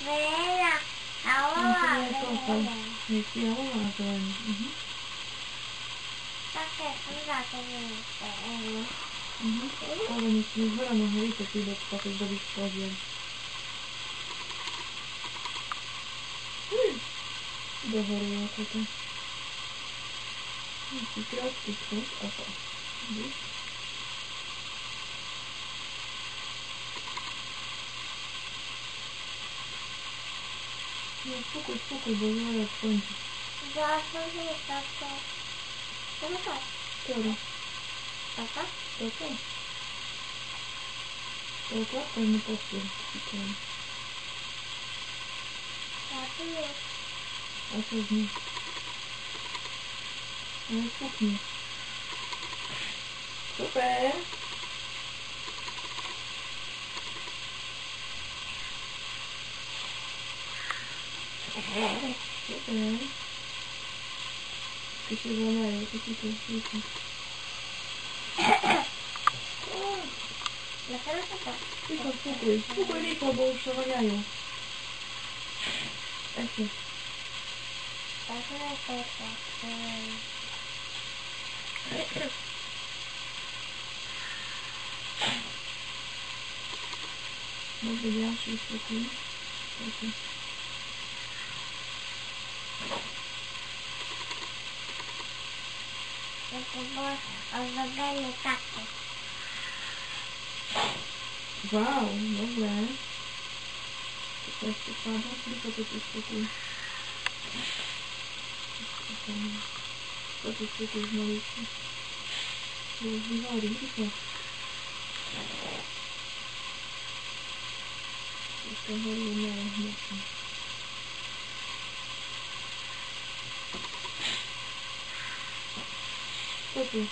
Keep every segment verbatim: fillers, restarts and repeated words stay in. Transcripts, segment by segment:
Wena, ała, wena. Jest biała, a zeleni. Mhm. Takie są za to wena. Mhm. Ale nie, nie zbiera na hejkę, czyli do takiej zrobić poziom. Do chorują kota. I kratki kręć, a to. Widzisz? No spokój, spokój, bo zaraz kończy. Zaraz będzie tato. To no tak. Która? Tata? Taka? Taka? Tak, no patrzcie. Tato jest. A co z nim? Ale puknie. Super! Super! To się złamają, to tylko tylko. Dlaczego tata? Tylko spokój, spokój lipo, bo już szawaniają. Ecie. Dlaczego tata? Może ja się spokój. Ecie. To było ozdobienie taty. Wow, dobre. To też przypada, tylko to jest spokój. To jest spokój z malutki. To jest wywali, tylko. Jeszcze chory miała mocno. Co tu?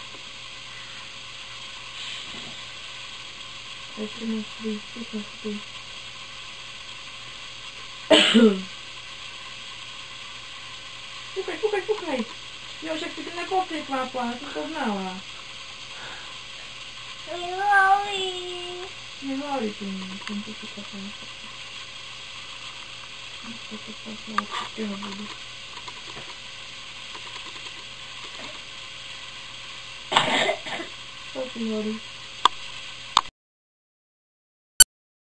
Jeszcze masz strój, tylko strój. Pukaj, pukaj, pukaj! Josia, ty na koty klapła, tylko znała. Nie woli. Nie woli tu mnie, ten tu się klapła na koty. To to klapła od wszystkiego będzie. Co ci woli?